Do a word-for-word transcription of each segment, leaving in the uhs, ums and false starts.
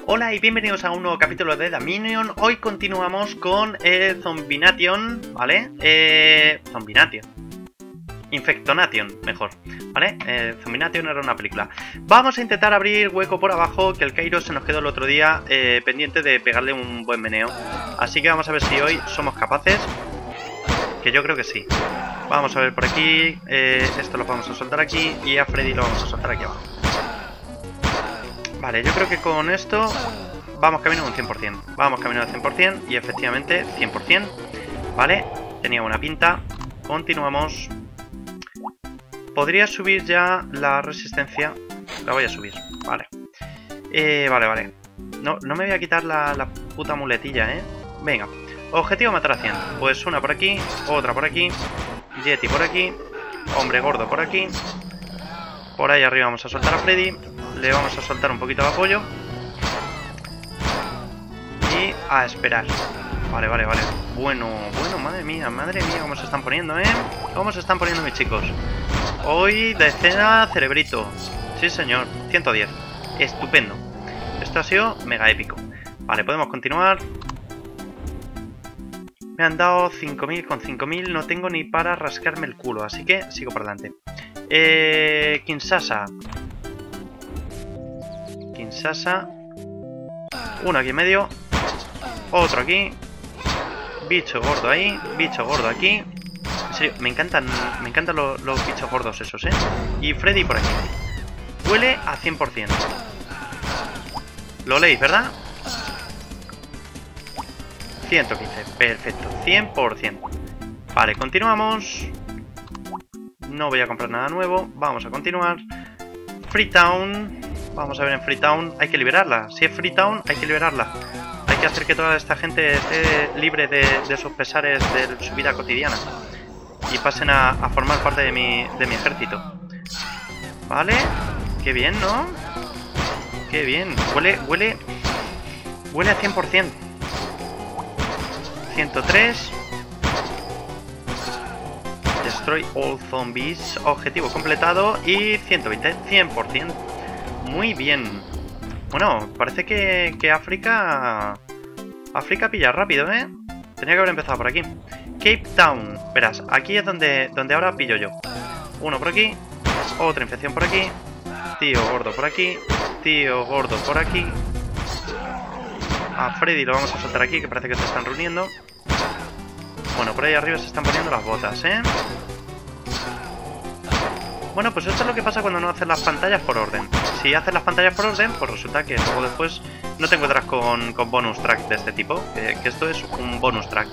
Hola y bienvenidos a un nuevo capítulo de Dominion. Hoy continuamos con eh, Zombination, ¿vale? Eh, Zombination Infectonation, mejor, ¿vale? Eh, Zombination era una película. Vamos a intentar abrir hueco por abajo, que el Cairo se nos quedó el otro día eh, pendiente de pegarle un buen meneo. Así que vamos a ver si hoy somos capaces, que yo creo que sí. Vamos a ver por aquí, eh, esto lo vamos a soltar aquí y a Freddy lo vamos a soltar aquí abajo. Vale, yo creo que con esto vamos camino a un cien por cien. Vamos camino al cien por cien y efectivamente cien por cien. Vale, tenía buena pinta. Continuamos. Podría subir ya la resistencia. La voy a subir, vale. Eh, vale, vale. No, no me voy a quitar la, la puta muletilla, ¿eh? Venga. Objetivo matar a cien. Pues una por aquí, otra por aquí. Yeti por aquí. Hombre gordo por aquí. Por ahí arriba vamos a soltar a Freddy. Le vamos a soltar un poquito de apoyo. Y a esperar. Vale, vale, vale. Bueno, bueno, madre mía, madre mía, cómo se están poniendo, ¿eh? Cómo se están poniendo mis chicos. Hoy decena cerebrito. Sí, señor. ciento diez. Estupendo. Esto ha sido mega épico. Vale, podemos continuar. Me han dado cinco mil. Con cinco mil no tengo ni para rascarme el culo. Así que sigo por delante. Eh, Kinshasa. Kinshasa. Uno aquí en medio. Otro aquí. Bicho gordo ahí. Bicho gordo aquí. En serio, me encantan, me encantan los, los bichos gordos esos, ¿eh? Y Freddy por aquí. Huele a cien por cien. Lo leéis, ¿verdad? ciento quince. Perfecto. cien por cien. Vale, continuamos. No voy a comprar nada nuevo. Vamos a continuar. Freetown. Vamos a ver en Freetown. Hay que liberarla. Si es Freetown, hay que liberarla. Hay que hacer que toda esta gente esté libre de, de sus pesares de su vida cotidiana. Y pasen a, a formar parte de mi, de mi ejército. Vale. Qué bien, ¿no? Qué bien. Huele, huele... Huele a cien por cien. ciento tres. Destroy all zombies. Objetivo completado. Y ciento veinte. cien por cien. Muy bien. Bueno, parece que, que África... África pilla rápido, ¿eh? Tenía que haber empezado por aquí. Cape Town. Verás, aquí es donde, donde ahora pillo yo. Uno por aquí. Otra infección por aquí. Tío gordo por aquí. Tío gordo por aquí. A Freddy lo vamos a soltar aquí, que parece que se están reuniendo. Bueno, por ahí arriba se están poniendo las botas, ¿eh? Bueno, pues esto es lo que pasa cuando no haces las pantallas por orden. Si haces las pantallas por orden, pues resulta que luego después no te encuentras con, con bonus track de este tipo. Que, que esto es un bonus track.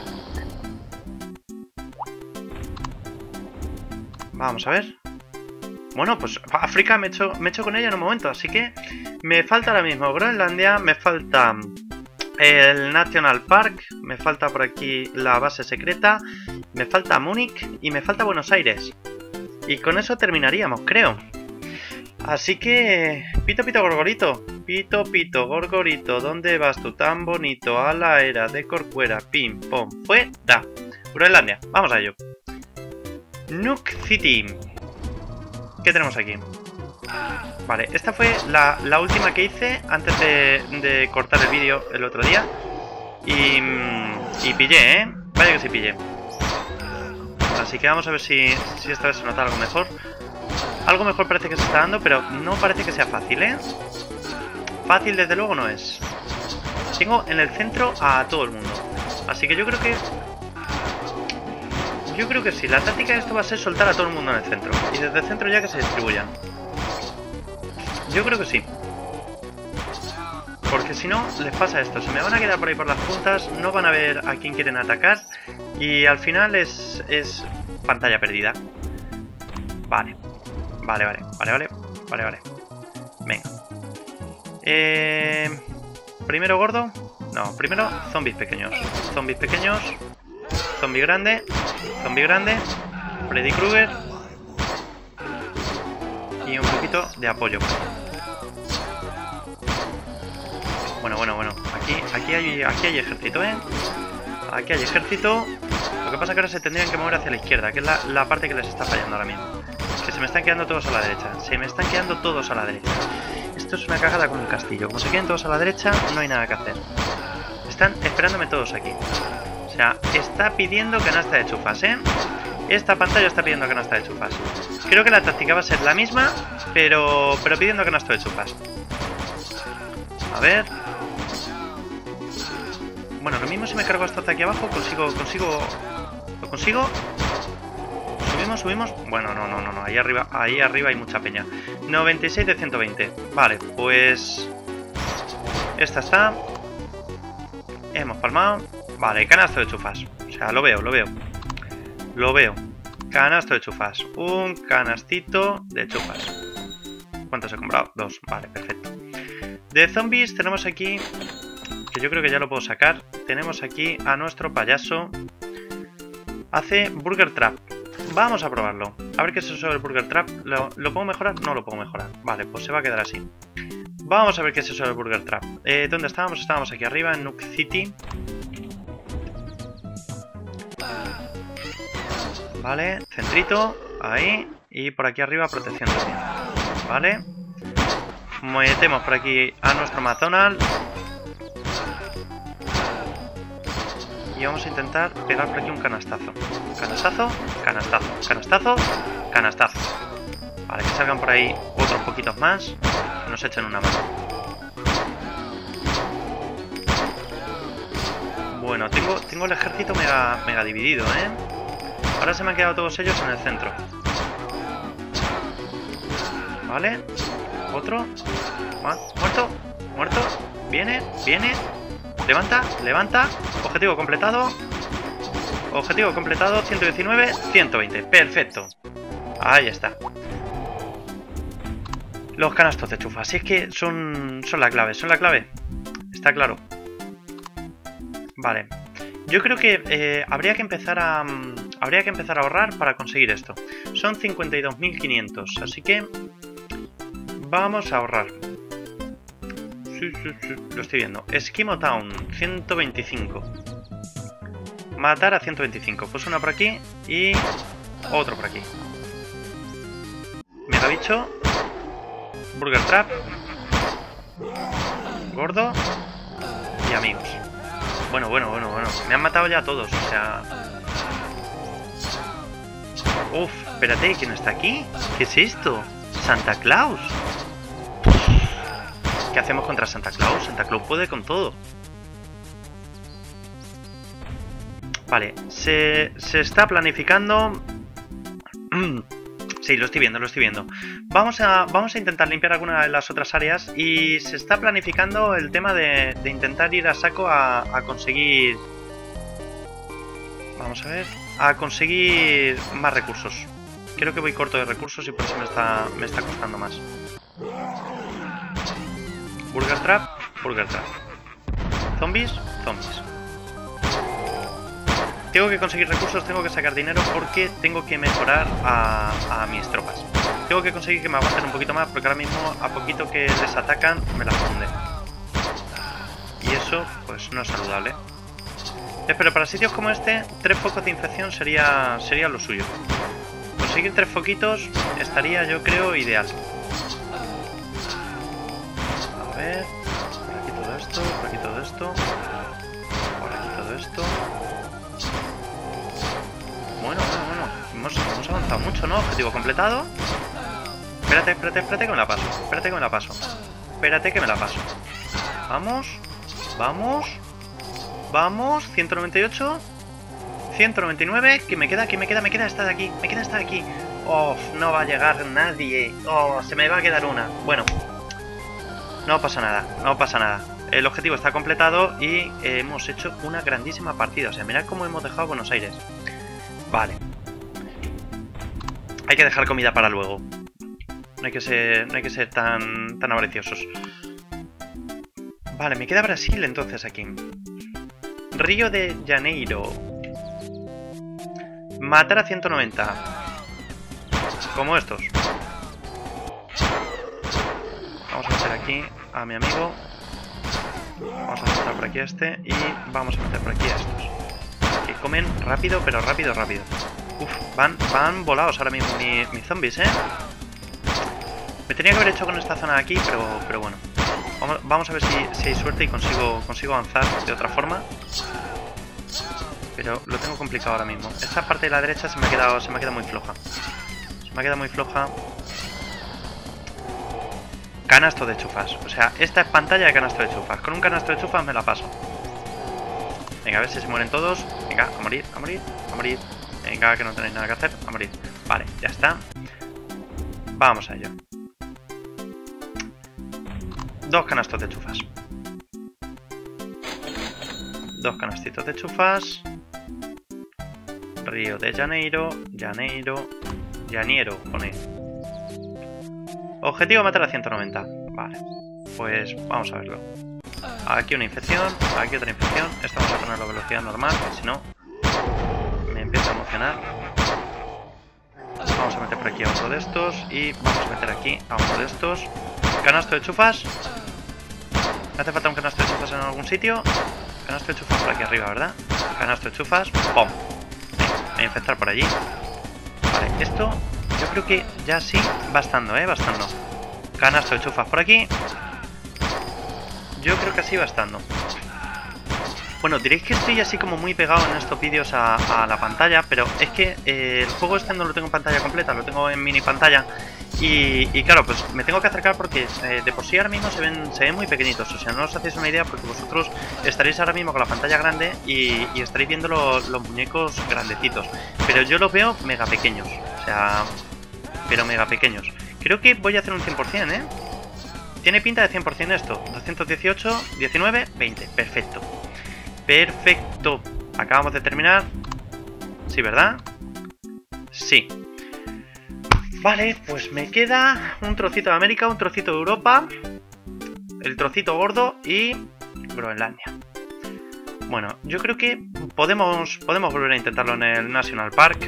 Vamos a ver. Bueno, pues África me he hecho, me he hecho con ella en un momento. Así que me falta ahora mismo Groenlandia. Me falta el National Park. Me falta por aquí la base secreta. Me falta Múnich. Y me falta Buenos Aires. Y con eso terminaríamos, creo. Así que... Pito, pito, gorgorito. Pito, pito, gorgorito. ¿Dónde vas tú tan bonito? A la era de Corcuera. Pim, pom, fuera. Groenlandia. Vamos a ello. Nuke City. ¿Qué tenemos aquí? Vale, esta fue la, la última que hice antes de, de cortar el vídeo el otro día. Y... Y pillé, ¿eh? Vaya que sí pillé. Así que vamos a ver si, si esta vez se nota algo mejor. Algo mejor parece que se está dando, pero no parece que sea fácil, ¿eh? Fácil desde luego no es. Tengo en el centro a todo el mundo. Así que yo creo que... Yo creo que sí. La táctica de esto va a ser soltar a todo el mundo en el centro. Y desde el centro ya que se distribuyan. Yo creo que sí. Porque si no, les pasa esto. Se me van a quedar por ahí por las puntas. No van a ver a quién quieren atacar. Y al final es, es pantalla perdida. Vale. Vale, vale, vale, vale. Vale, vale. Venga. Eh, primero gordo. No, primero zombies pequeños. Zombies pequeños. Zombie grande. Zombie grande. Freddy Krueger. Y un poquito de apoyo. Bueno, bueno, bueno. Aquí, aquí, hay, aquí hay ejército, ¿eh? Aquí hay ejército. Lo que pasa es que ahora se tendrían que mover hacia la izquierda, que es la, la parte que les está fallando ahora mismo. Que se me están quedando todos a la derecha. Se me están quedando todos a la derecha. Esto es una cagada con el castillo. Como se queden todos a la derecha, no hay nada que hacer. Están esperándome todos aquí. O sea, está pidiendo canasta de chufas, ¿eh? Esta pantalla está pidiendo canasta de chufas. Creo que la táctica va a ser la misma, pero, pero pidiendo canasta de chufas. A ver. Bueno, lo mismo si me cargo hasta aquí abajo, consigo, consigo... ¿Lo consigo? ¿Subimos, subimos? Bueno, no, no, no, no. Ahí arriba, ahí arriba hay mucha peña. noventa y seis de ciento veinte. Vale, pues... Esta está. Hemos palmado. Vale, canasto de chufas. O sea, lo veo, lo veo. Lo veo. Canasto de chufas. Un canastito de chufas. ¿Cuántos he comprado? Dos. Vale, perfecto. De zombies tenemos aquí... Que yo creo que ya lo puedo sacar. Tenemos aquí a nuestro payaso. Hace Burger Trap. Vamos a probarlo. A ver qué es eso del Burger Trap. ¿Lo, ¿Lo puedo mejorar? No lo puedo mejorar. Vale, pues se va a quedar así. Vamos a ver qué es eso del Burger Trap. Eh, ¿Dónde estábamos? Estábamos aquí arriba, en Nuke City. Vale, centrito. Ahí. Y por aquí arriba protección también. Vale. Metemos por aquí a nuestro McDonald's. Y vamos a intentar pegar por aquí un canastazo. Canastazo, canastazo, canastazo, canastazo. Vale, que salgan por ahí otros poquitos más. Que nos echen una mano. Bueno, tengo, tengo el ejército mega, mega dividido, ¿eh? Ahora se me han quedado todos ellos en el centro. Vale. Otro. Muerto. Muerto. Viene. Viene. Levanta. Levanta. Objetivo completado. Objetivo completado. ciento diecinueve. ciento veinte. Perfecto. Ahí está. Los canastos de chufa. Si es que son, son la clave. Son la clave. Está claro. Vale. Yo creo que eh, habría que empezar a... Um, habría que empezar a ahorrar para conseguir esto. Son cincuenta y dos mil quinientos. Así que... Vamos a ahorrar. Sí, sí, sí. Lo estoy viendo. Esquimo Town. ciento veinticinco. Matar a ciento veinticinco. Pues una por aquí. Y... Otro por aquí. Megabicho. Burger Trap. Gordo. Y amigos. Bueno, bueno, bueno, bueno. Me han matado ya a todos, o sea... Uf, espérate, ¿quién está aquí? ¿Qué es esto? ¿Santa Claus? ¿Qué hacemos contra Santa Claus? Santa Claus puede con todo. Vale, se, se está planificando... Sí, lo estoy viendo, lo estoy viendo. Vamos a, vamos a intentar limpiar alguna de las otras áreas y se está planificando el tema de, de intentar ir a saco a, a conseguir... Vamos a ver... A conseguir más recursos. Creo que voy corto de recursos y por eso me está, me está costando más. Burger Trap, Burger Trap. Zombies, zombies. Tengo que conseguir recursos, tengo que sacar dinero porque tengo que mejorar a, a mis tropas. Tengo que conseguir que me aguanten un poquito más porque ahora mismo a poquito que les atacan me las funden. Y eso pues no es saludable. Eh, pero para sitios como este, tres focos de infección sería, sería lo suyo. Conseguir tres foquitos estaría yo creo ideal. A ver, por aquí todo esto, por aquí todo esto, por aquí todo esto. Bueno, bueno, bueno. Hemos, hemos avanzado mucho, ¿no? Objetivo completado. Espérate, espérate, espérate que me la paso. Espérate que me la paso. Espérate que me la paso. Vamos. Vamos. Vamos. ciento noventa y ocho. ciento noventa y nueve. Que me queda, que me queda, me queda esta de aquí. Me queda esta de aquí. Oh, no va a llegar nadie. Oh, se me va a quedar una. Bueno. No pasa nada. No pasa nada. El objetivo está completado y eh, hemos hecho una grandísima partida. O sea, mirad cómo hemos dejado Buenos Aires. Vale. Hay que dejar comida para luego. No hay que ser, no hay que ser tan, tan avariciosos. Vale, me queda Brasil entonces aquí. Río de Janeiro. Matar a ciento noventa. Como estos. Vamos a meter aquí a mi amigo. Vamos a meter por aquí a este. Y vamos a meter por aquí a estos. Que comen rápido, pero rápido, rápido. Uf, van, van volados ahora mismo mis, mis zombies, ¿eh? Me tenía que haber hecho con esta zona de aquí, pero, pero bueno. Vamos, vamos a ver si, si hay suerte y consigo, consigo avanzar de otra forma. Pero lo tengo complicado ahora mismo. Esta parte de la derecha se me ha quedado, se me ha quedado muy floja. Se me ha quedado muy floja. Canasto de chufas. O sea, esta es pantalla de canasto de chufas. Con un canasto de chufas me la paso. Venga, a ver si se mueren todos. Venga, a morir, a morir, a morir. Venga, que no tenéis nada que hacer. A morir. Vale, ya está. Vamos a ello. Dos canastos de chufas. Dos canastitos de chufas. Río de Janeiro. Janeiro. Janeiro, pone. Objetivo matar a ciento noventa. Vale. Pues vamos a verlo. Aquí una infección. Aquí otra infección. Esto vamos a ponerlo a velocidad normal. Si no, me empieza a emocionar. Vamos a meter por aquí a otro de estos. Y vamos a meter aquí a uno de estos. Canasto de chufas. ¿Me hace falta un canasto de chufas en algún sitio? Canasto de chufas por aquí arriba, ¿verdad? Canasto de chufas. ¡Pum! Voy a infectar por allí. Vale, esto yo creo que ya sí va estando, ¿eh? Va estando. Canasto de chufas por aquí. Yo creo que así va estando. Bueno, diréis que estoy así como muy pegado en estos vídeos a, a la pantalla, pero es que eh, el juego este no lo tengo en pantalla completa, lo tengo en mini pantalla. Y, y claro, pues me tengo que acercar porque eh, de por sí ahora mismo se ven, se ven muy pequeñitos. O sea, no os hacéis una idea porque vosotros estaréis ahora mismo con la pantalla grande y, y estaréis viendo lo, los muñecos grandecitos. Pero yo los veo mega pequeños. O sea, pero mega pequeños. Creo que voy a hacer un cien por cien, ¿eh? Tiene pinta de cien por cien esto. doscientos dieciocho, diecinueve, veinte. Perfecto. Perfecto. Acabamos de terminar. Sí, ¿verdad? Sí. Vale, pues me queda un trocito de América, un trocito de Europa, el trocito gordo y Groenlandia. Bueno, yo creo que podemos, podemos volver a intentarlo en el National Park.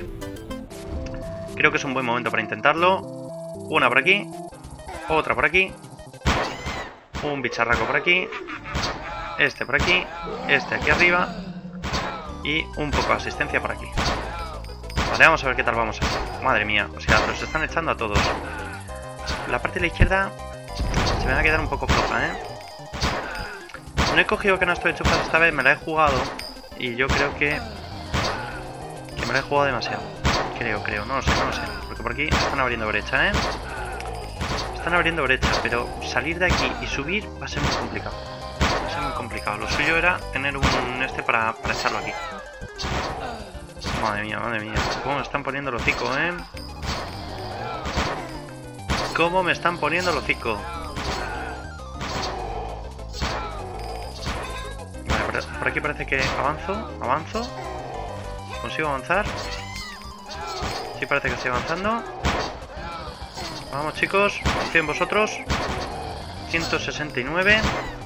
Creo que es un buen momento para intentarlo. Una por aquí, otra por aquí, un bicharraco por aquí, este por aquí, este aquí arriba y un poco de asistencia por aquí. Vale, vamos a ver qué tal vamos a hacer. Madre mía, o sea, los están echando a todos. La parte de la izquierda se me va a quedar un poco floja, ¿eh? No he cogido canasto de chufas esta vez, me la he jugado. Y yo creo que... Que me la he jugado demasiado. Creo, creo, no lo sé, no lo sé. Porque por aquí están abriendo brecha, ¿eh? Están abriendo brecha, pero salir de aquí y subir va a ser muy complicado. Va a ser muy complicado. Lo suyo era tener un este para, para echarlo aquí. Madre mía, madre mía. Cómo me están poniendo el hocico, ¿eh? Cómo me están poniendo el hocico. Vale, por, por aquí parece que avanzo. Avanzo. ¿Consigo avanzar? Sí, parece que estoy avanzando. Vamos, chicos. Confío en vosotros. ciento sesenta y nueve.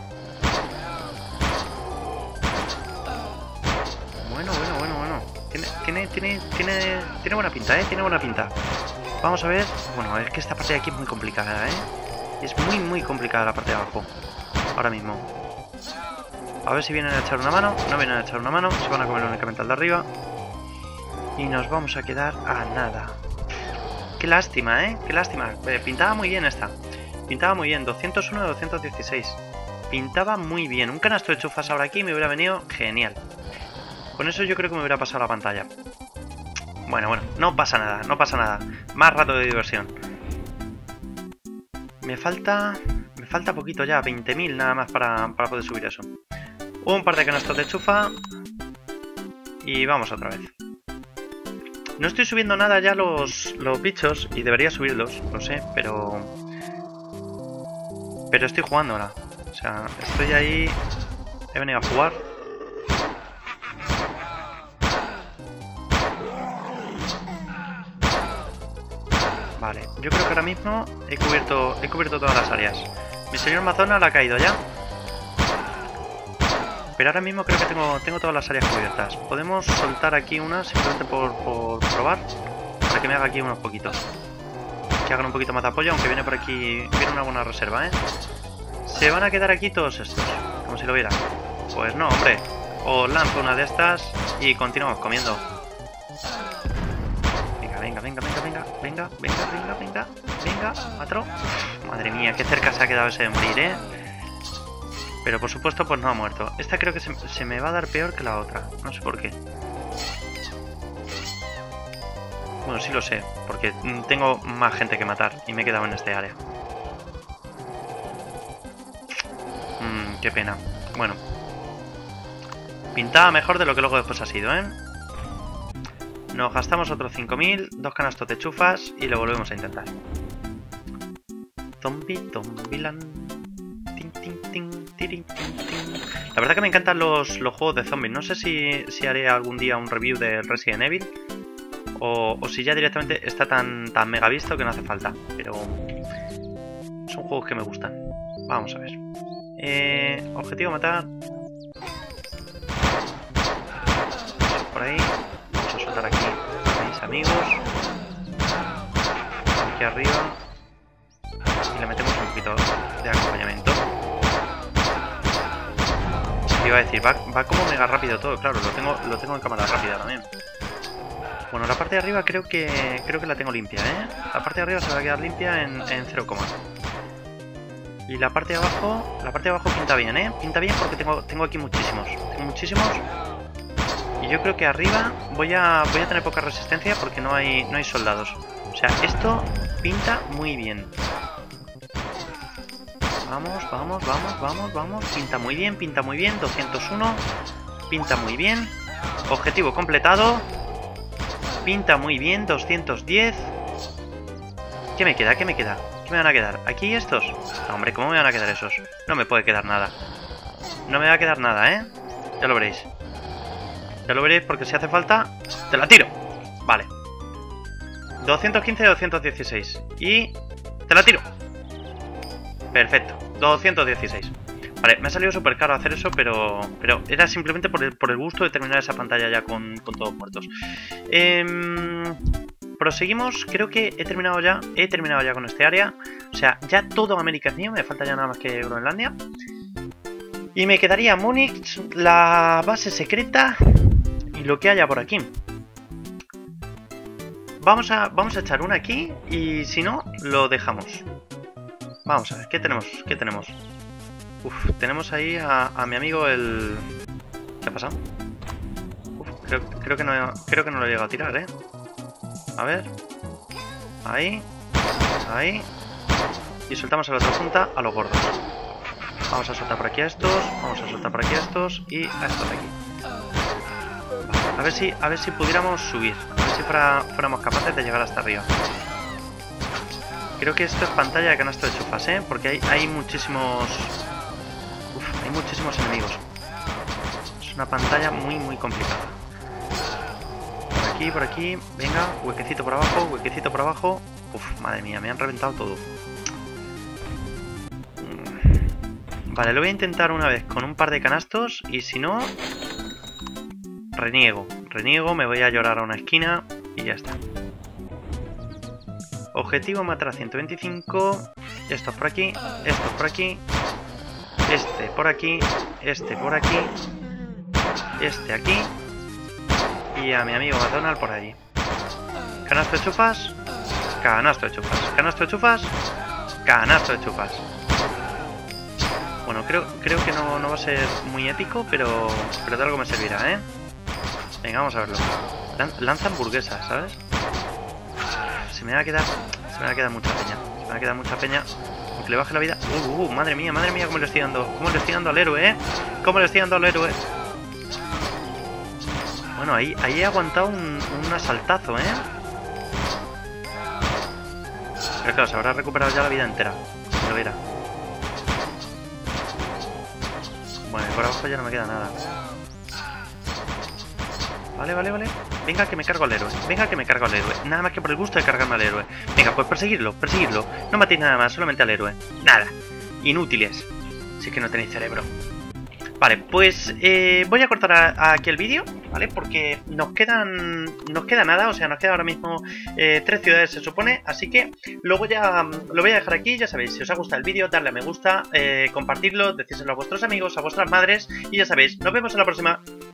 Bueno, bueno, bueno, bueno. Tiene, tiene, tiene, tiene, tiene buena pinta, ¿eh? Tiene buena pinta. Vamos a ver. Bueno, es que esta parte de aquí es muy complicada, ¿eh? Es muy, muy complicada la parte de abajo. Ahora mismo. A ver si vienen a echar una mano. No vienen a echar una mano. Se van a comer únicamente al de arriba. Y nos vamos a quedar a nada. Qué lástima, ¿eh? Qué lástima. Eh, pintaba muy bien esta. Pintaba muy bien. doscientos uno de doscientos dieciséis. Pintaba muy bien. Un canasto de chufas ahora aquí me hubiera venido genial. Con eso yo creo que me hubiera pasado la pantalla. Bueno, bueno. No pasa nada. No pasa nada. Más rato de diversión. Me falta... Me falta poquito ya. veinte mil nada más para, para poder subir eso. Un par de canastos de chufa. Y vamos otra vez. No estoy subiendo nada ya los, los bichos y debería subirlos, lo sé, pero... Pero estoy jugando ahora. O sea, estoy ahí... He venido a jugar. Vale, yo creo que ahora mismo he cubierto, he cubierto todas las áreas. Mi señor Mazona la ha caído ya. Pero ahora mismo creo que tengo, tengo todas las áreas cubiertas. Podemos soltar aquí una simplemente por, por probar. Para que me haga aquí unos poquitos. Que hagan un poquito más de apoyo, aunque viene por aquí... Viene una buena reserva, ¿eh? ¿Se van a quedar aquí todos estos? Como si lo vieran. Pues no, hombre. Os lanzo una de estas y continuamos comiendo. Venga, venga, venga, venga, venga. venga, venga, venga, venga, venga, matro. Madre mía, qué cerca se ha quedado ese de morir, ¿eh? Pero por supuesto, pues no ha muerto. Esta creo que se, se me va a dar peor que la otra. No sé por qué. Bueno, sí lo sé, porque tengo más gente que matar y me he quedado en este área. Mmm, qué pena. Bueno. Pintaba mejor de lo que luego después ha sido, ¿eh? Nos gastamos otros cinco mil, dos canastos de chufas y lo volvemos a intentar. Zombie, Zombieland. Tin, tin, tin, tirin, tin, tin. La verdad que me encantan los, los juegos de zombies. No sé si, si haré algún día un review de Resident Evil. O, o si ya directamente está tan, tan mega visto que no hace falta. Pero son juegos que me gustan. Vamos a ver. Eh, objetivo matar. Por ahí. Vamos a soltar aquí a mis amigos. Aquí arriba. Y le metemos un poquito de acompañamiento. Iba a decir, va, va como mega rápido todo, claro, lo tengo, lo tengo en cámara rápida también. Bueno, la parte de arriba creo que creo que la tengo limpia, ¿eh? La parte de arriba se va a quedar limpia en, en cero, y la parte de abajo, la parte de abajo pinta bien, ¿eh? Pinta bien porque tengo, tengo aquí muchísimos, tengo muchísimos. Y yo creo que arriba voy a voy a tener poca resistencia porque no hay no hay soldados. O sea, esto pinta muy bien. Vamos, vamos, vamos, vamos, vamos. Pinta muy bien, pinta muy bien. doscientos uno. Pinta muy bien. Objetivo completado. Pinta muy bien. doscientos diez. ¿Qué me queda? ¿Qué me queda? ¿Qué me van a quedar? ¿Aquí estos? No, hombre, ¿cómo me van a quedar esos? No me puede quedar nada. No me va a quedar nada, ¿eh? Ya lo veréis. Ya lo veréis porque si hace falta, te la tiro. Vale. doscientos quince, doscientos dieciséis. Y te la tiro. Perfecto, doscientos dieciséis. Vale, me ha salido súper caro hacer eso, pero pero era simplemente por el, por el gusto de terminar esa pantalla ya con, con todos muertos. Eh, proseguimos, creo que he terminado ya, he terminado ya con este área. O sea, ya todo América es mío, me falta ya nada más que Groenlandia. Y me quedaría Múnich, la base secreta y lo que haya por aquí. Vamos a, vamos a echar una aquí y si no, lo dejamos. Vamos a ver, ¿qué tenemos? ¿Qué tenemos? Uf, tenemos ahí a, a mi amigo el... ¿Qué ha pasado? Uf, creo, creo, que no, creo que no lo he llegado a tirar, ¿eh? A ver. Ahí. Ahí. Y soltamos a la otra punta a los gordos. Vamos a soltar por aquí a estos. Vamos a soltar por aquí a estos. Y a estos de aquí. Vale, a ver si, a ver si pudiéramos subir. A ver si fuera, fuéramos capaces de llegar hasta arriba. Creo que esto es pantalla de canasto de chufas, ¿eh? Porque hay, hay muchísimos... Uf, hay muchísimos enemigos. Es una pantalla muy, muy complicada. Por aquí, por aquí. Venga, huequecito por abajo, huequecito por abajo. Uf, madre mía, me han reventado todo. Vale, lo voy a intentar una vez con un par de canastos. Y si no... Reniego. Reniego, me voy a llorar a una esquina. Y ya está. Objetivo matar a ciento veinticinco. Estos por aquí, estos por aquí. Este por aquí, este por aquí. Este aquí. Y a mi amigo McDonald por allí. Canasto de chufas. Canasto de chufas. Canasto de chufas. Canasto de chufas. Bueno, creo, creo que no, no va a ser muy épico, pero, pero de algo me servirá, ¿eh? Venga, vamos a verlo. Lan lanza hamburguesas, ¿sabes? Se me va a quedar... Se me va a quedar mucha peña. Se me va a quedar mucha peña. Aunque le baje la vida... Uh, uh, madre mía, madre mía, cómo le estoy dando. Cómo le estoy dando al héroe, ¿eh? Cómo le estoy dando al héroe. Bueno, ahí, ahí he aguantado un, un asaltazo, ¿eh? Pero claro, se habrá recuperado ya la vida entera. Lo verá. Bueno, y por abajo ya no me queda nada. Vale, vale, vale. Venga, que me cargo al héroe. Venga, que me cargo al héroe. Nada más que por el gusto de cargarme al héroe. Venga, pues perseguirlo, perseguirlo. No matéis nada más, solamente al héroe. Nada. Inútiles. Si es que no tenéis cerebro. Vale, pues eh, voy a cortar a, a aquí el vídeo, ¿vale? Porque nos quedan nos queda nada, o sea, nos queda ahora mismo eh, tres ciudades, se supone. Así que lo voy a, lo voy a dejar aquí, ya sabéis. Si os ha gustado el vídeo, darle a me gusta, eh, compartirlo, decírselo a vuestros amigos, a vuestras madres. Y ya sabéis, nos vemos en la próxima.